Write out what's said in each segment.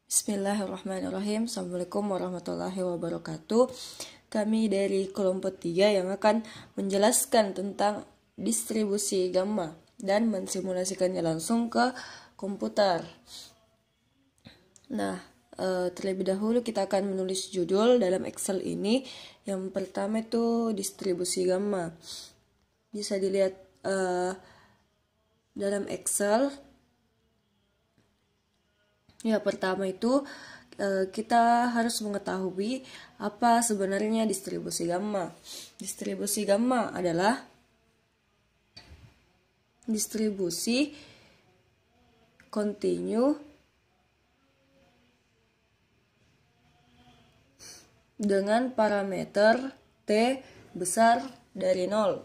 Bismillahirrahmanirrahim. Assalamualaikum warahmatullahi wabarakatuh. Kami dari kelompok 3 yang akan menjelaskan tentang distribusi gamma dan mensimulasikannya langsung ke komputer. Nah, terlebih dahulu kita akan menulis judul dalam Excel ini. Yang pertama itu distribusi gamma. Bisa dilihat dalam Excel. Ya, pertama itu kita harus mengetahui apa sebenarnya distribusi gamma. Distribusi gamma adalah distribusi kontinu dengan parameter T besar dari 0.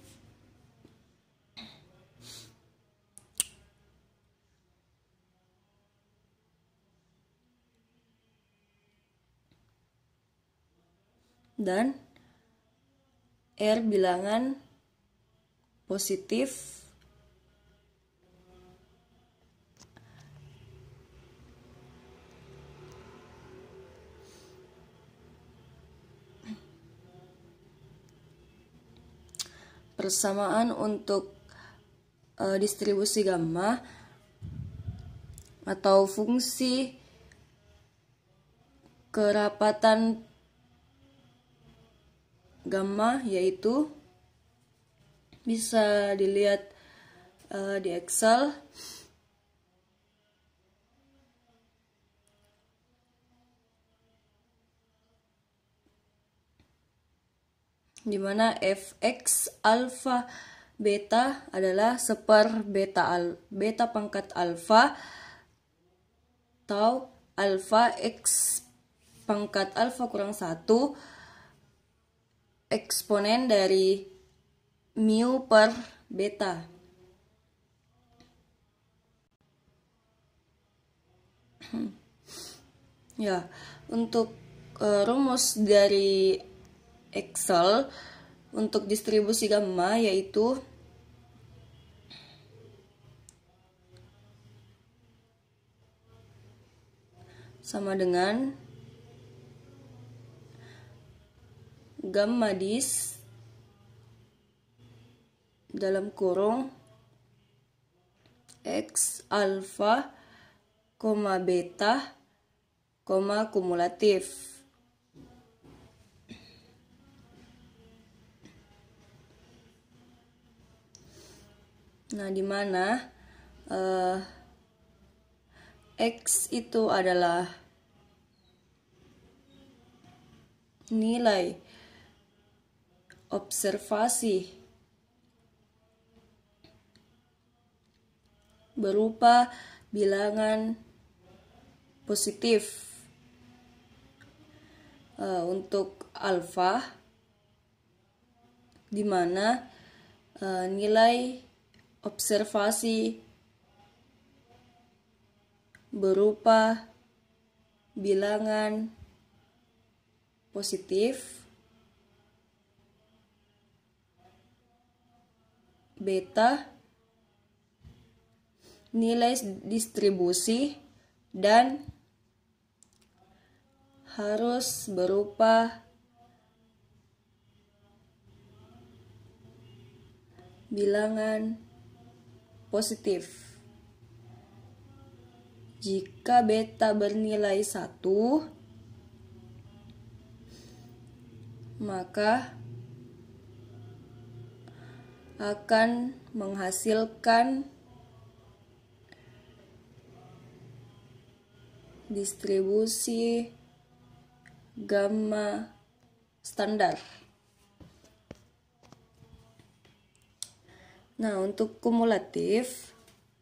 Dan R bilangan positif persamaan untuk distribusi gamma atau fungsi kerapatan gamma, yaitu bisa dilihat di Excel. Di mana fx alfa beta adalah seper beta pangkat alfa atau alfa x pangkat alfa kurang 1 eksponen dari mu per beta. Ya, untuk rumus dari Excel untuk distribusi gamma yaitu sama dengan gamma dis dalam kurung x alfa, beta, kumulatif. Nah, di mana x itu adalah nilai observasi berupa bilangan positif. Untuk alfa, di mana nilai observasi berupa bilangan positif. Beta nilai distribusi dan harus berupa bilangan positif. Jika beta bernilai 1, maka akan menghasilkan distribusi gamma standar. Nah, untuk kumulatif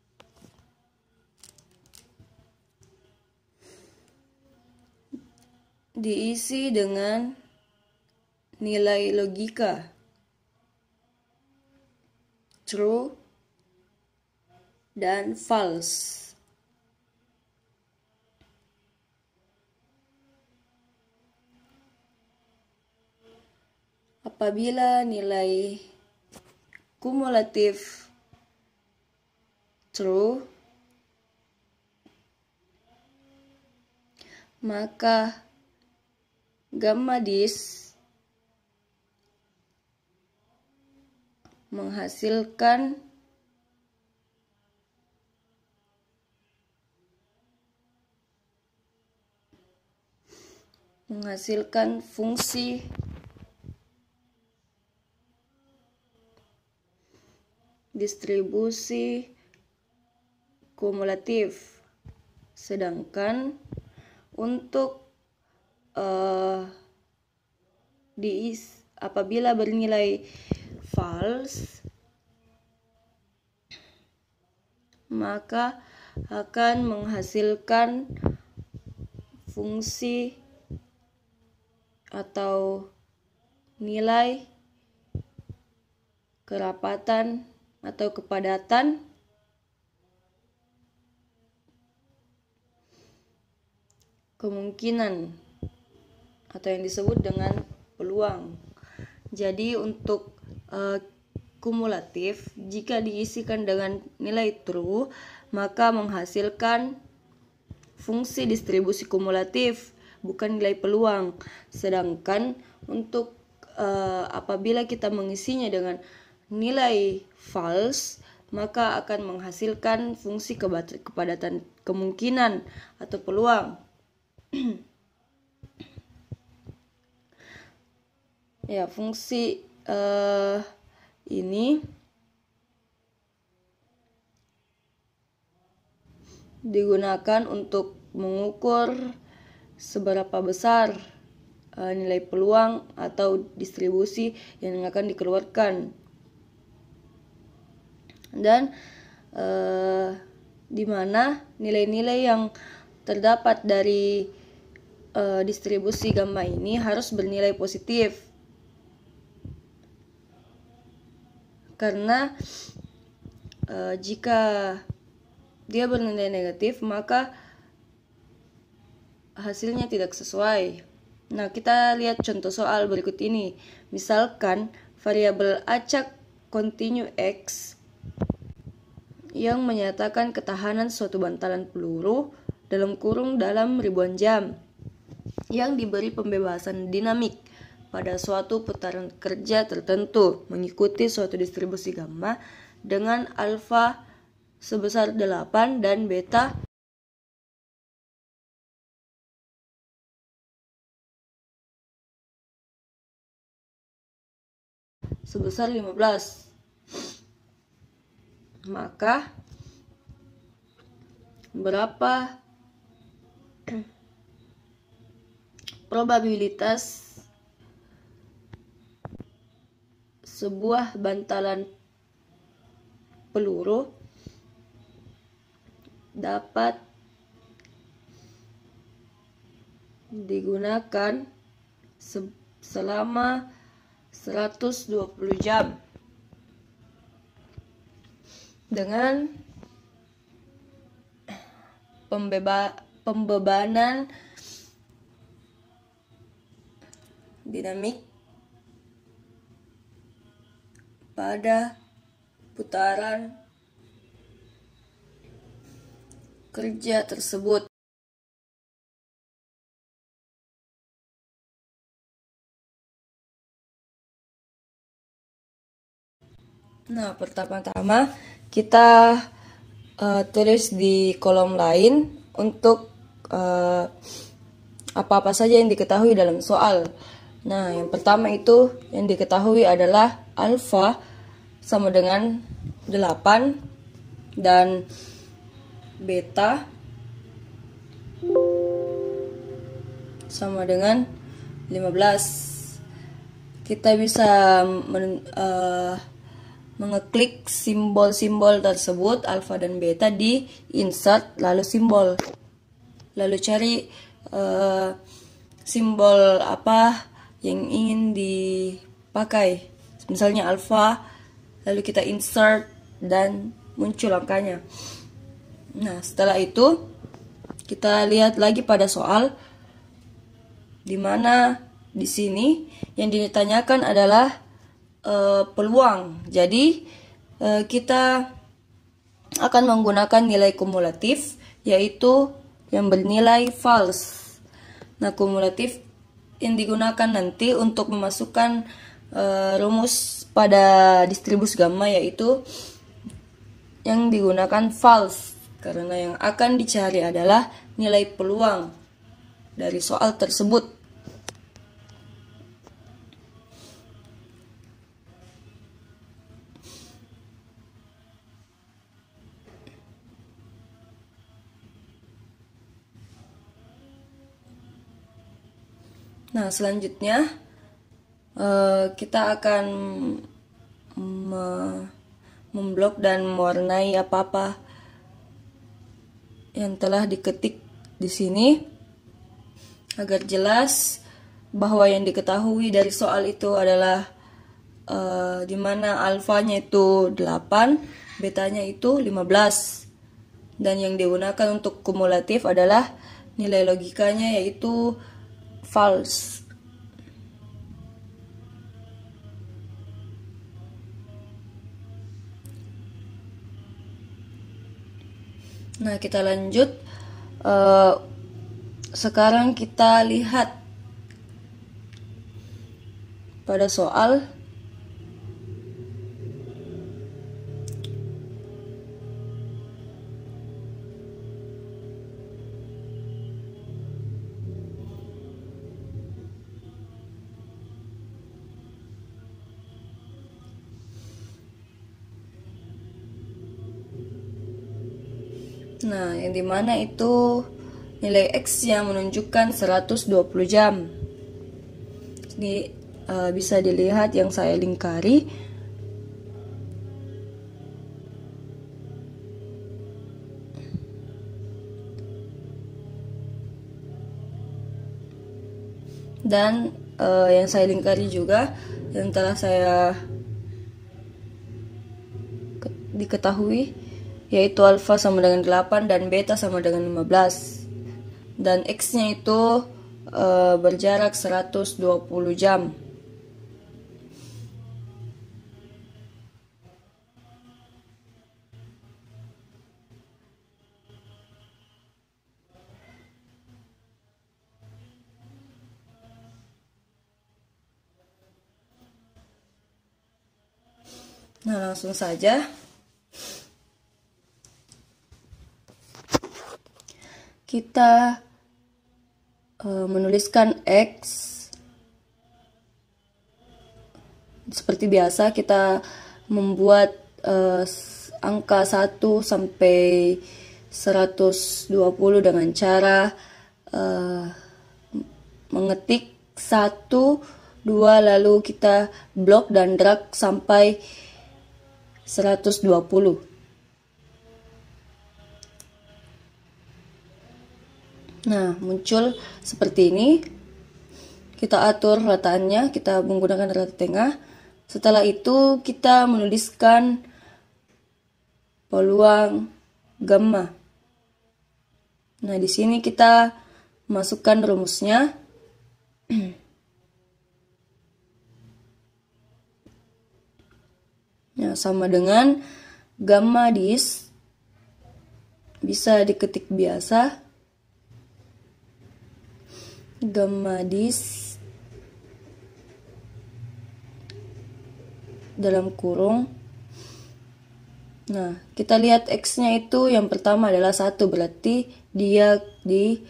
diisi dengan nilai logika true dan false. Apabila nilai kumulatif true, maka gamma dis menghasilkan fungsi distribusi kumulatif. Sedangkan untuk apabila bernilai false, maka akan menghasilkan fungsi atau nilai kerapatan atau kepadatan kemungkinan atau yang disebut dengan peluang. Jadi untuk kumulatif, jika diisikan dengan nilai true, maka menghasilkan fungsi distribusi kumulatif, bukan nilai peluang. Sedangkan untuk apabila kita mengisinya dengan nilai false, maka akan menghasilkan fungsi kepadatan kemungkinan atau peluang. Ya, fungsi ini digunakan untuk mengukur seberapa besar nilai peluang atau distribusi yang akan dikeluarkan. Dan di mana nilai-nilai yang terdapat dari distribusi gamma ini harus bernilai positif, karena jika dia bernilai negatif maka hasilnya tidak sesuai. Nah, kita lihat contoh soal berikut ini. Misalkan variabel acak kontinu X yang menyatakan ketahanan suatu bantalan peluru dalam ribuan jam, yang diberi pembebasan dinamik pada suatu putaran kerja tertentu mengikuti suatu distribusi gamma dengan alfa sebesar 8 dan beta sebesar 15. Maka berapa probabilitas sebuah bantalan peluru dapat digunakan selama 120 jam dengan pembebanan dinamik pada putaran kerja tersebut. Nah, pertama-tama kita tulis di kolom lain untuk apa-apa saja yang diketahui dalam soal. Nah, yang pertama itu yang diketahui adalah alfa sama dengan 8 dan beta sama dengan 15. Kita bisa mengeklik simbol-simbol tersebut alfa dan beta di insert lalu simbol, lalu cari simbol apa yang ingin dipakai, misalnya alfa, lalu kita insert dan muncul angkanya. Nah, setelah itu kita lihat lagi pada soal, di mana di sini yang ditanyakan adalah peluang. Jadi kita akan menggunakan nilai kumulatif, yaitu yang bernilai false. Nah, kumulatif yang digunakan nanti untuk memasukkan rumus pada distribusi gamma yaitu yang digunakan false, karena yang akan dicari adalah nilai peluang dari soal tersebut. Nah, selanjutnya kita akan memblok dan mewarnai apa-apa yang telah diketik di sini agar jelas bahwa yang diketahui dari soal itu adalah di mana alfanya itu 8, betanya itu 15. Dan yang digunakan untuk kumulatif adalah nilai logikanya yaitu false. Nah, kita lanjut. Sekarang kita lihat pada soal. Nah, yang dimana itu nilai X yang menunjukkan 120 jam. Ini bisa dilihat yang saya lingkari. Dan yang saya lingkari juga yang telah saya diketahui yaitu alfa sama dengan 8 dan beta sama dengan 15. Dan X-nya itu berjarak 120 jam. Nah, langsung saja kita menuliskan X. Seperti biasa kita membuat angka 1 sampai 120 dengan cara mengetik 1, 2, lalu kita blok dan drag sampai 120. Nah, muncul seperti ini. Kita atur rataannya, kita menggunakan rata tengah. Setelah itu kita menuliskan peluang gamma. Nah, di sini kita masukkan rumusnya. Nah, sama dengan gamma dis, bisa diketik biasa, gamma dis dalam kurung. Nah, kita lihat X-nya itu yang pertama adalah 1, berarti dia di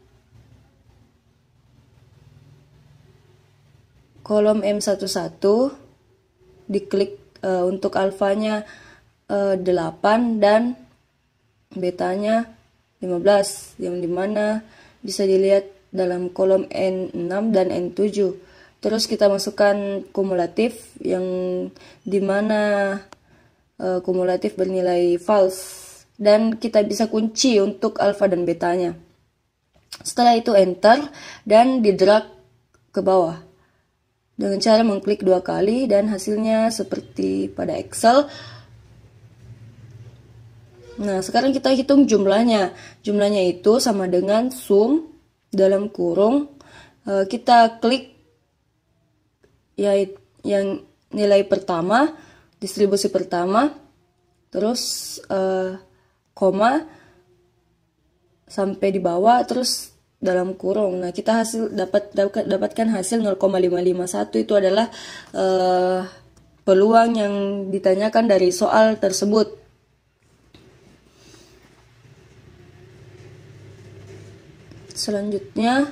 kolom M11, diklik untuk alfanya 8 dan betanya 15, yang dimana bisa dilihat dalam kolom N6 dan N7. Terus kita masukkan kumulatif yang dimana kumulatif bernilai false, dan kita bisa kunci untuk alfa dan betanya. Setelah itu enter dan di drag ke bawah dengan cara mengklik 2 kali, dan hasilnya seperti pada Excel. Nah, sekarang kita hitung jumlahnya. Jumlahnya itu sama dengan sum dalam kurung. Kita klik yang nilai pertama, distribusi pertama, terus koma sampai di bawah, terus dalam kurung. Nah, kita dapatkan hasil 0,551 itu adalah peluang yang ditanyakan dari soal tersebut. Selanjutnya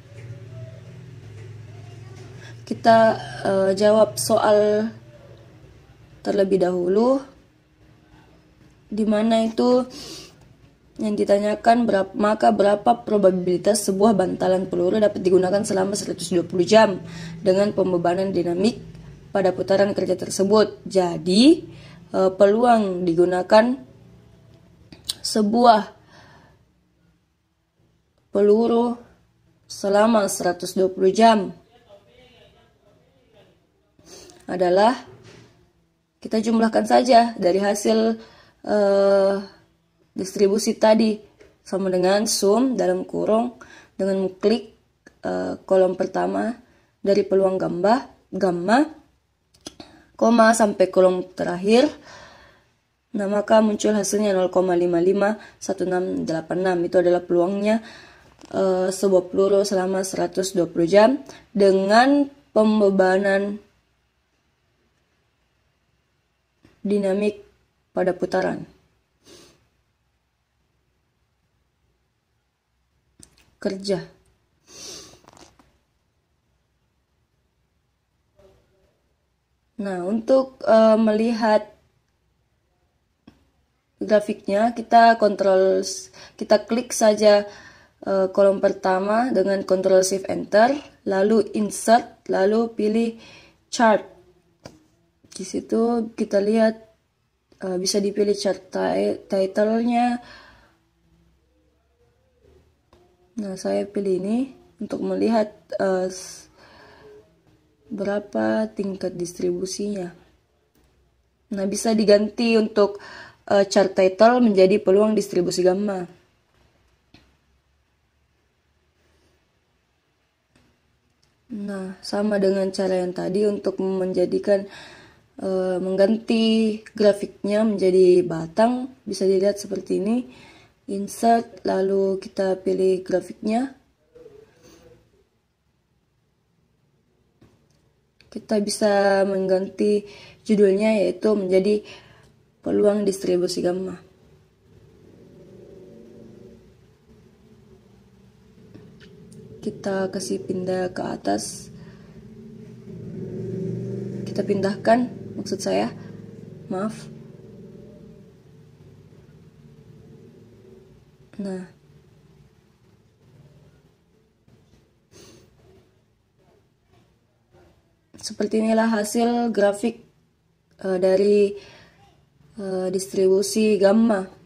kita jawab soal terlebih dahulu, di mana itu yang ditanyakan maka berapa probabilitas sebuah bantalan peluru dapat digunakan selama 120 jam dengan pembebanan dinamik pada putaran kerja tersebut. Jadi peluang digunakan sebuah peluru selama 120 jam adalah, kita jumlahkan saja dari hasil distribusi tadi, sama dengan sum dalam kurung dengan klik kolom pertama dari peluang gamma, koma sampai kolom terakhir. Nah, maka muncul hasilnya 0,551686. Itu adalah peluangnya sebuah peluru selama 120 jam dengan pembebanan dinamik pada putaran kerja. Nah, untuk melihat grafiknya, kita klik saja kolom pertama dengan Ctrl Shift Enter, lalu insert, lalu pilih chart. Di situ kita lihat bisa dipilih chart title-nya. Nah, saya pilih ini untuk melihat berapa tingkat distribusinya. Nah, bisa diganti untuk chart title menjadi peluang distribusi gamma. Nah, sama dengan cara yang tadi untuk mengganti grafiknya menjadi batang, bisa dilihat seperti ini. Insert, lalu kita pilih grafiknya. Kita bisa mengganti judulnya, yaitu menjadi peluang distribusi gamma. Kita kasih pindah ke atas. Kita pindahkan, maksud saya, maaf. Nah, seperti inilah hasil grafik dari distribusi gamma.